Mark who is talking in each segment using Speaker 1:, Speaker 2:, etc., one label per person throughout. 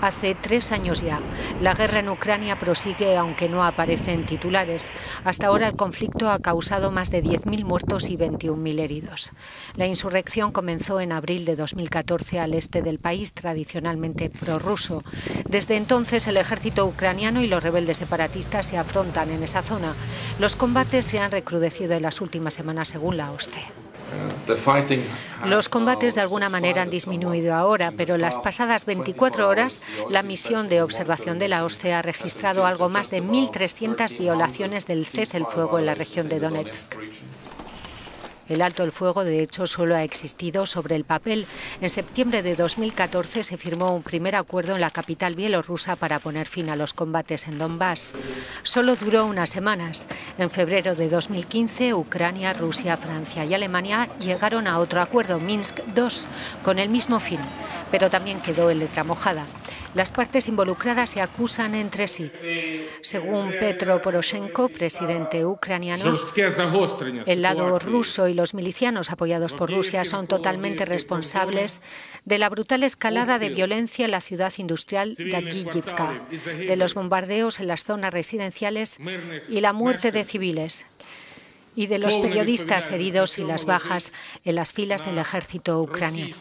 Speaker 1: Hace 3 años ya, la guerra en Ucrania prosigue aunque no aparece en titulares. Hasta ahora el conflicto ha causado más de 10.000 muertos y 21.000 heridos. La insurrección comenzó en abril de 2014 al este del país, tradicionalmente prorruso. Desde entonces el ejército ucraniano y los rebeldes separatistas se afrontan en esa zona. Los combates se han recrudecido en las últimas semanas según la OSCE. Los combates de alguna manera han disminuido ahora, pero las pasadas 24 horas la misión de observación de la OSCE ha registrado algo más de 1.300 violaciones del cese el fuego en la región de Donetsk. El alto el fuego, de hecho, solo ha existido sobre el papel. En septiembre de 2014 se firmó un primer acuerdo en la capital bielorrusa para poner fin a los combates en Donbass. Solo duró unas semanas. En febrero de 2015, Ucrania, Rusia, Francia y Alemania llegaron a otro acuerdo, Minsk II, con el mismo fin, pero también quedó en letra mojada. Las partes involucradas se acusan entre sí. Según Petro Poroshenko, presidente ucraniano, el lado ruso y los milicianos apoyados por Rusia son totalmente responsables de la brutal escalada de violencia en la ciudad industrial de Avdiivka, de los bombardeos en las zonas residenciales y la muerte de civiles, y de los periodistas heridos y las bajas en las filas del ejército ucraniano.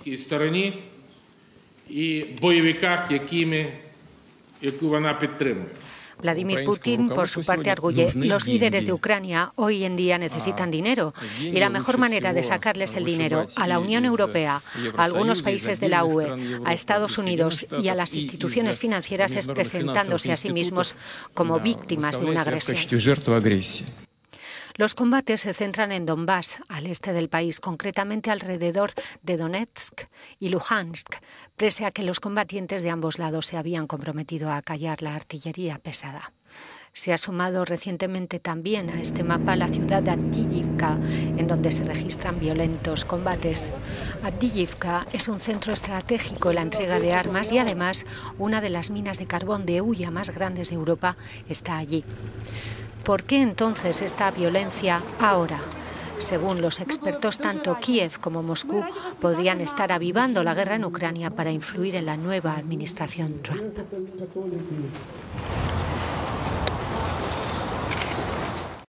Speaker 1: Vladimir Putin, por su parte, arguye: los líderes de Ucrania hoy en día necesitan dinero y la mejor manera de sacarles el dinero a la Unión Europea, a algunos países de la UE, a Estados Unidos y a las instituciones financieras es presentándose a sí mismos como víctimas de una agresión. Los combates se centran en Donbass, al este del país, concretamente alrededor de Donetsk y Luhansk, pese a que los combatientes de ambos lados se habían comprometido a acallar la artillería pesada. Se ha sumado recientemente también a este mapa la ciudad de Avdiivka, en donde se registran violentos combates. Avdiivka es un centro estratégico en la entrega de armas y además una de las minas de carbón de hulla más grandes de Europa está allí. ¿Por qué entonces esta violencia ahora? Según los expertos, tanto Kiev como Moscú podrían estar avivando la guerra en Ucrania para influir en la nueva administración Trump.